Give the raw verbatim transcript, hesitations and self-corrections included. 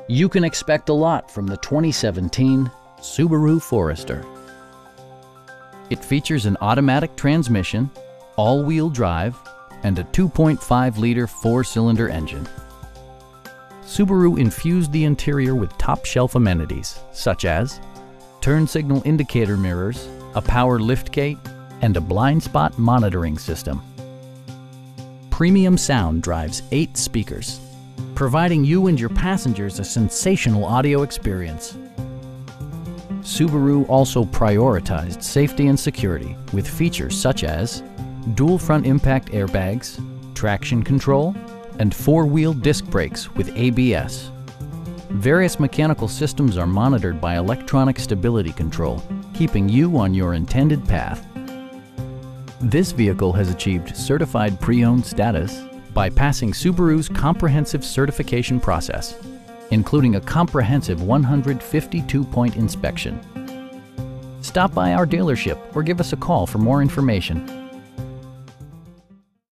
You can expect a lot from the twenty seventeen Subaru Forester. It features an automatic transmission, all-wheel drive, and a two point five liter four-cylinder engine. Subaru infused the interior with top-shelf amenities such as turn signal indicator mirrors, a power liftgate, and a blind spot monitoring system. Premium sound drives eight speakers, providing you and your passengers a sensational audio experience. Subaru also prioritized safety and security with features such as dual front impact airbags, traction control, and four-wheel disc brakes with A B S. Various mechanical systems are monitored by electronic stability control, keeping you on your intended path. This vehicle has achieved certified pre-owned status by passing Subaru's comprehensive certification process, including a comprehensive one hundred fifty-two point inspection. Stop by our dealership or give us a call for more information.